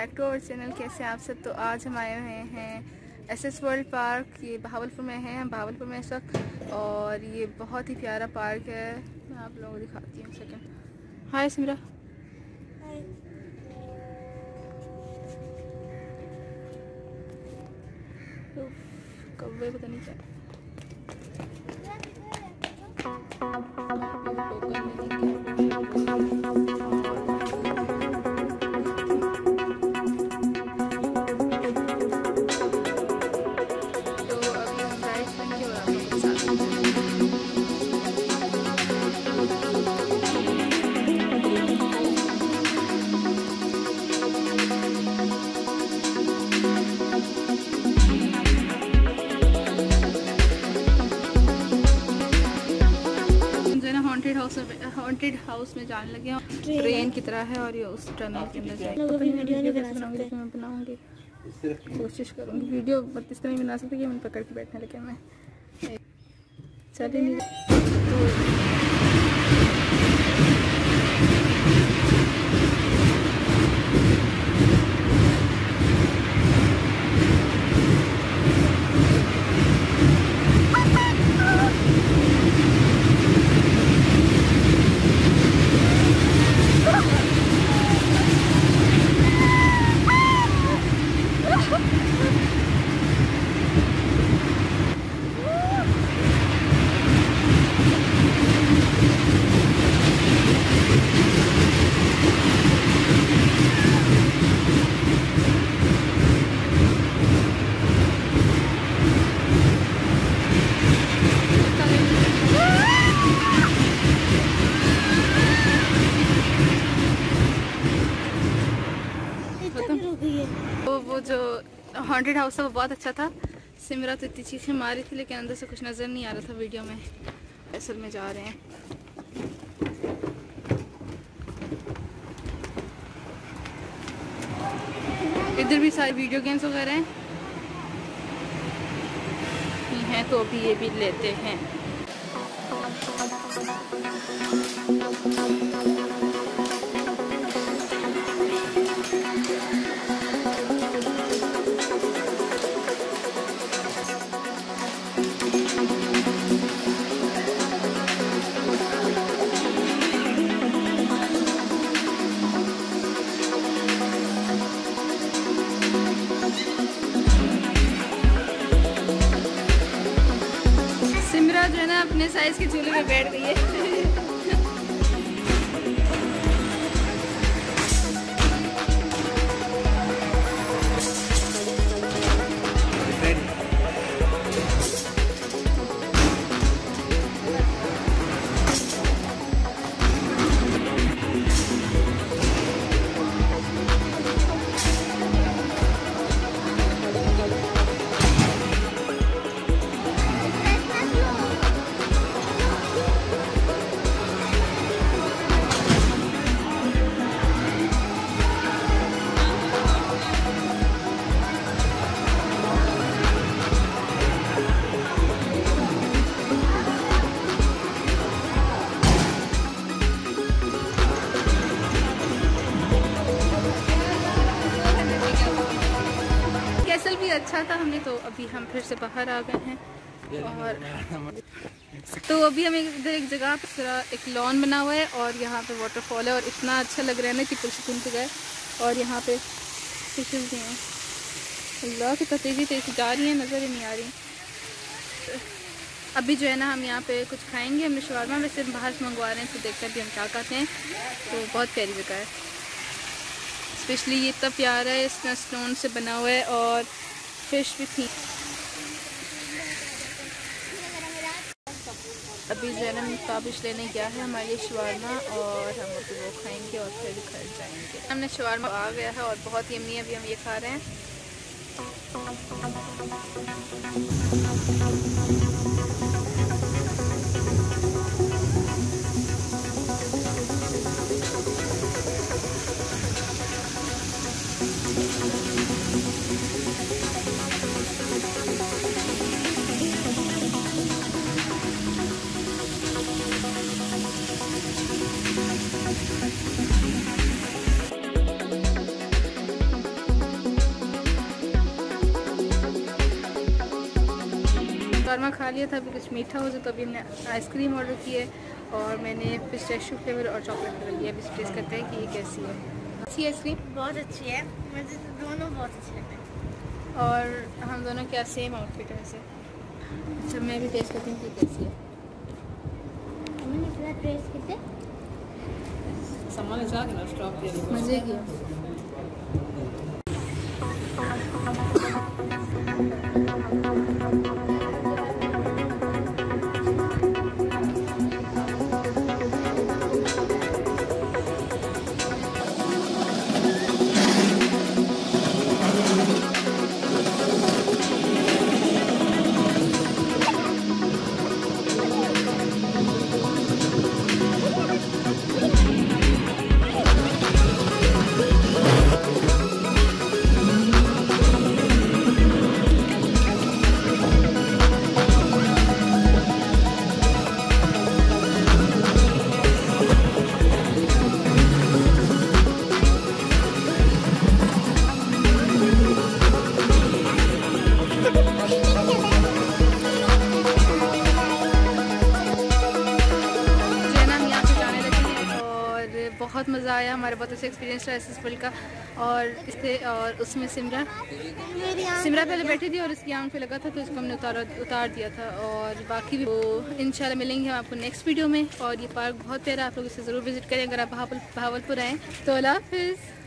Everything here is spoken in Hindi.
Back to our channel. कैसे आप सब? तो आज हम आए हुए हैं एसएस वर्ल्ड पार्क। ये बहावलपुर में है, हम बहावलपुर में इस वक्त, और ये बहुत ही प्यारा पार्क है। मैं आप लोगों को दिखाती हूँ सेकंड। हाय सिमरा। कौवे पता नहीं क्या हॉन्टेड हाउस में जाने लगे हैं। ट्रेन की तरह है और ये उस टनल के अंदर जाएंगे। मैं बनाऊंगी, कोशिश करूंगी वीडियो, बट इस तरह नहीं बना सकती कि मैं पकड़ के बैठने लगे। मैं चलिए नहीं वो जो हॉन्टेड हाउस था वो बहुत अच्छा था। सिमरा तो इतनी चीखें मारी थी, लेकिन अंदर से कुछ नज़र नहीं आ रहा था वीडियो में। असल में जा रहे हैं। इधर भी सारे वीडियो गेम्स वगैरह हैं, तो अभी ये भी लेते हैं। जो है ना अपने साइज के झूले में बैठ गई है। भी अच्छा था हमने, तो अभी हम फिर से बाहर आ गए हैं। और तो अभी हम इधर एक जगह पर एक लॉन बना हुआ है और यहाँ पे वाटरफॉल है, और इतना अच्छा लग रहा है ना कि पुरसकून पे गए। और यहाँ पे फिशेस भी हैं। अल्लाह की तेज़ी तेज़ी जा रही है, नज़र ही नहीं आ रही। अभी जो है ना हम यहाँ पे कुछ खाएंगे। हमने शवारमा वैसे बाहर से मंगवा रहे हैं, तो देखते हैं अभी हम क्या खाते हैं। तो बहुत प्यारी जगह है, स्पेशली ये इतना प्यारा है, इसमें स्टोन से बना हुआ है और फिश भी थी। अभी जैनम ताबिश लेने गया है हमारे लिए शवारमा, और हम अभी वो खाएंगे और फिर घर जाएंगे। हमने शवारमा आ गया है और बहुत यम्मी, अभी हम ये खा रहे हैं। शॉर्मा खा लिया था, अभी कुछ मीठा हो जाए तो अभी हमने आइसक्रीम ऑर्डर की है और मैंने पिस्ताशियो फ्लेवर और चॉकलेट फ्लेवर लिया। अभी टेस्ट करते हैं कि ये कैसी है। अच्छी आइसक्रीम बहुत अच्छी है, मुझे दोनों बहुत अच्छे लगे और हम दोनों क्या सेम आउटफिट है वैसे। अच्छा मैं भी टेस्ट करती हूँ कि कैसी है। मज़े की बहुत मज़ा आया, हमारा बहुत अच्छा एक्सपीरियंस रहा इस फील्ड का। और इससे और उसमें सिमरा पहले बैठी थी और इसकी आंख पे लगा था तो इसको हमने उतार दिया था। और बाकी भी तो इंशाल्लाह मिलेंगे हम आपको नेक्स्ट वीडियो में। और ये पार्क बहुत प्यारा, आप लोग इसे ज़रूर विज़िट करें अगर आप बहावलपुर आएँ तो। अल्लाह हाफ़िज़।